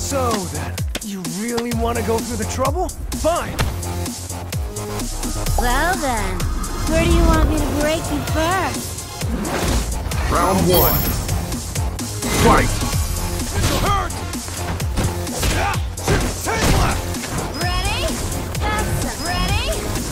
So then, you really want to go through the trouble? Fine. Well then, where do you want me to break you first? Round 1. Fight! This'll hurt! Ready? Ready?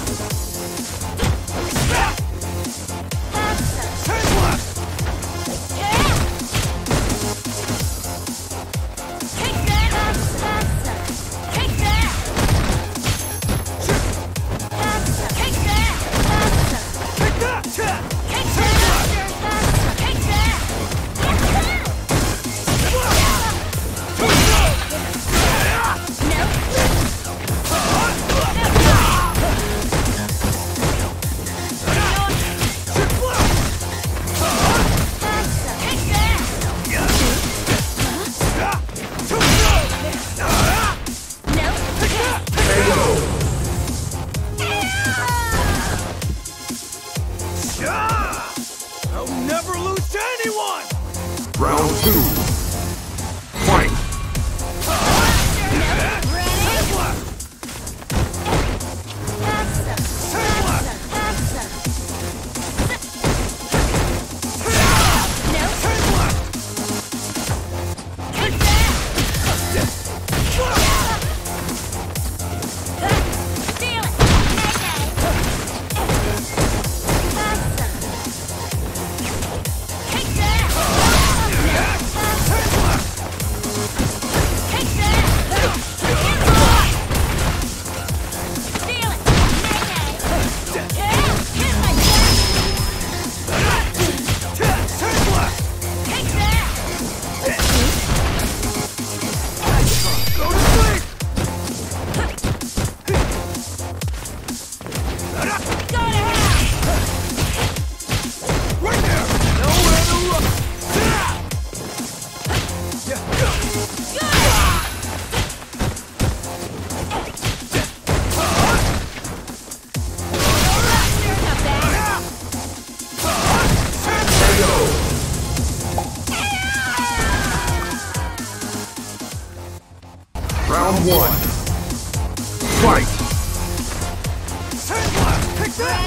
I'll never lose to anyone! Round 2. Fight! Round 1. Fight! Take that!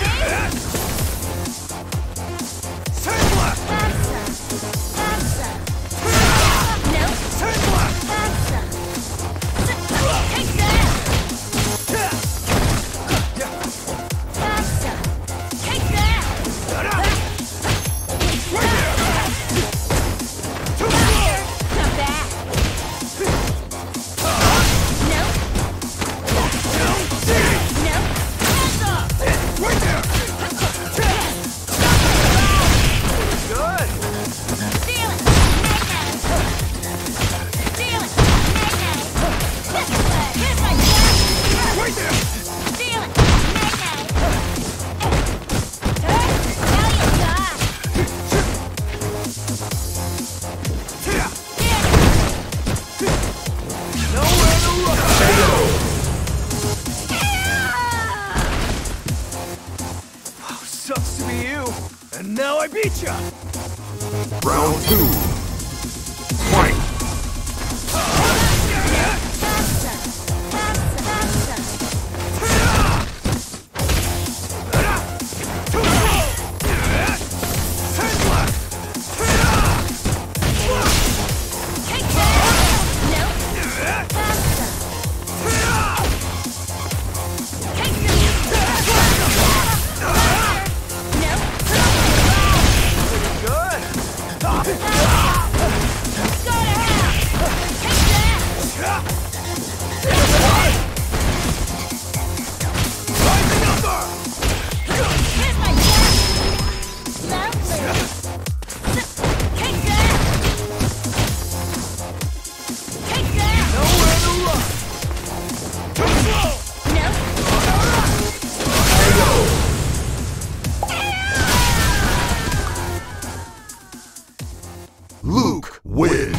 Sucks to be you, and now I beat ya! Round 2. Fight! Luke wins.